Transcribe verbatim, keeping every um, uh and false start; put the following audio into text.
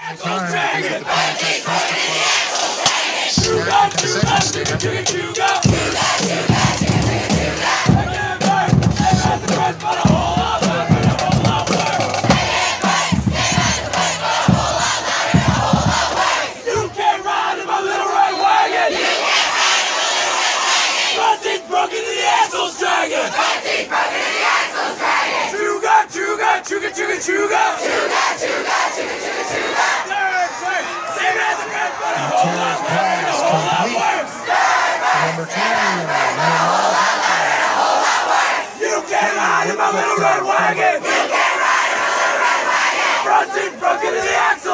axle dragon. Chuga, chuga, chuga, chuga, chuga. You can't ride in my little red wagon. Buzzing's broken in the axle's dragon. Buzzing's broken in the axle's dragon. Chuga, chuga, chuga, chuga, chuga. Chuga, chuga, chuga, chuga, chuga. Third place, same as the red, but a whole lot better, a whole lot worse. Number two. You can't ride in my little red wagon. You can't ride in my little red wagon. Buzzing's broken in the axle.